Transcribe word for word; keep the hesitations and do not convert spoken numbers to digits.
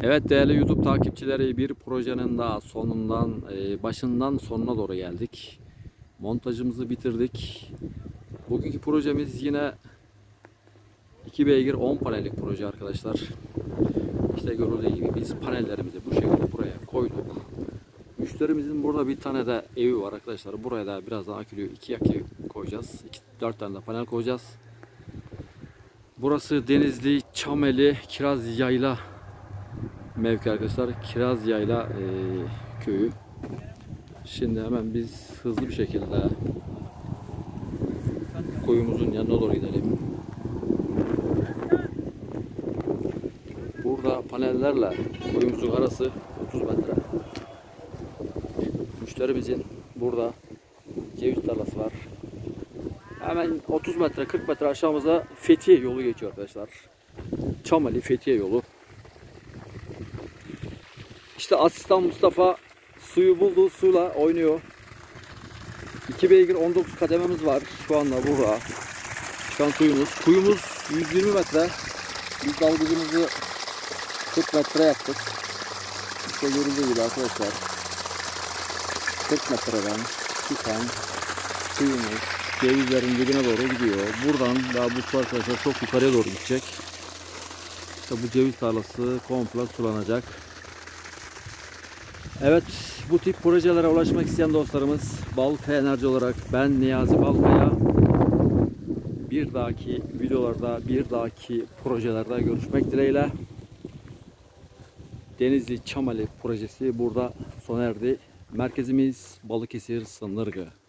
Evet değerli YouTube takipçileri, bir projenin daha sonundan başından sonuna doğru geldik. Montajımızı bitirdik. Bugünkü projemiz yine iki beygir on panellik proje arkadaşlar. İşte görüldüğü gibi biz panellerimizi bu şekilde buraya koyduk. Müşterimizin burada bir tane de evi var arkadaşlar. Buraya da birazdan akülü iki akü koyacağız. iki, dört tane de panel koyacağız. Burası Denizli Çameli Kiraz Yayla mevki arkadaşlar. Kiraz Yayla e, köyü. Şimdi hemen biz hızlı bir şekilde koyumuzun yanına doğru gidelim. Burada panellerle koyumuzun arası otuz metre. Müşterimizin burada ceviz tarlası var. Hemen otuz metre kırk metre aşağımıza Fethiye yolu geçiyor arkadaşlar. Çameli Fethiye yolu. İşte asistan Mustafa suyu buldu, suyla oynuyor. iki beygir on dokuz kadememiz var şu anda burada. Çıkan suyumuz. Kuyumuz yüz yirmi metre. Biz dalgıcımızı kırk metre yaptık. İşte görüldüğü gibi arkadaşlar. kırk metreden çıkan suyumuz cevizlerin dibine doğru gidiyor. Buradan daha bu su arkadaşlar çok yukarıya doğru gidecek. İşte bu ceviz tarlası komple sulanacak. Evet, bu tip projelere ulaşmak isteyen dostlarımız Balkaya Enerji olarak ben Niyazi Balkaya. Bir dahaki videolarda, bir dahaki projelerde görüşmek dileğiyle. Denizli Çameli projesi burada sona erdi. Merkezimiz Balıkesir Sınırgı.